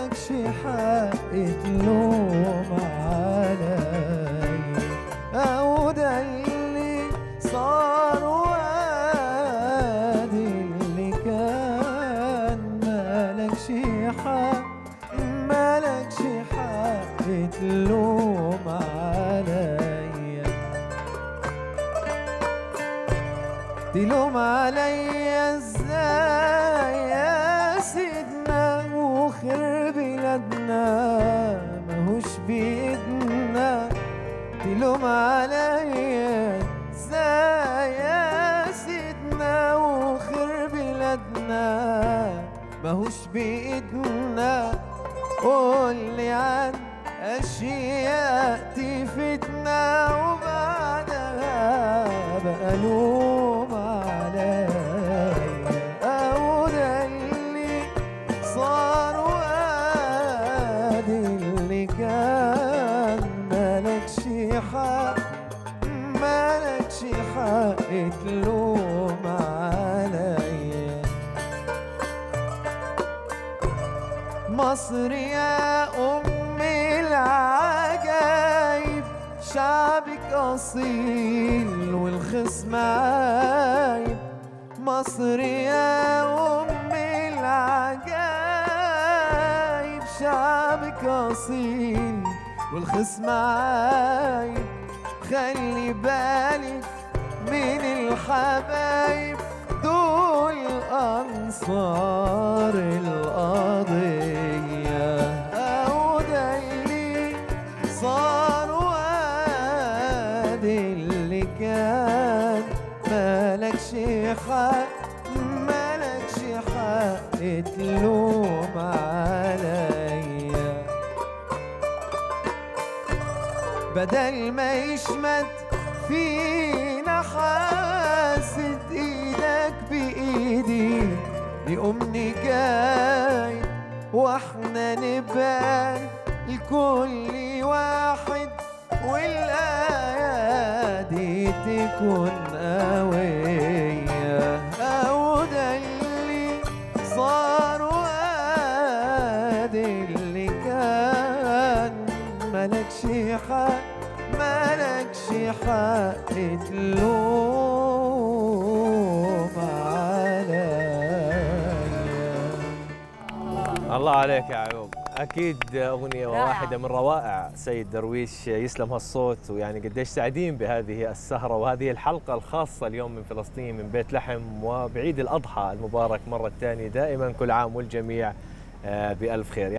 مالكش حق تلوم علي، أو ده اللي صار وادي اللي كان. مالكش حق مالكش حق تلوم علي، تلوم علي ازاي يا سيدنا؟ وخير بلادنا ماهوش بإيدنا. تلوم علي ازاي يا سيدنا؟ وخير بلادنا ماهوش بإيدنا. قولي عن أشياء تفتنا وبعدها بقى لوم عليا، أو ده اللي صار وادي اللي كان. مالكش حق مالكش حق تلوم عليا. مصر يا أم العجايب، شعبك أصيل والخصم عايب. مصر يا أم العجايب، شعبك أصيل والخصم عايب. خلي بالك من الحبايب دول أنصار القضية، أو ده اللي صار وادي اللي كان. مالكش حق مالكش حق تلوم عليا. بدل ما يشمت فينا حاسد ايدك بايدي لأمني جاي، واحنا نبقى لكل واحد والأيادي تكون قوية، أو ده اللي صار وادي اللي كان. مالكش حق مالكش حق تلوم عليا. الله عليك يا عيوب، اكيد اغنيه واحده من روائع سيد درويش. يسلم هالصوت، ويعني قديش سعيدين بهذه السهره وهذه الحلقه الخاصه اليوم من فلسطين من بيت لحم وبعيد الاضحى المبارك مره ثانيه. دائما كل عام والجميع بألف خير.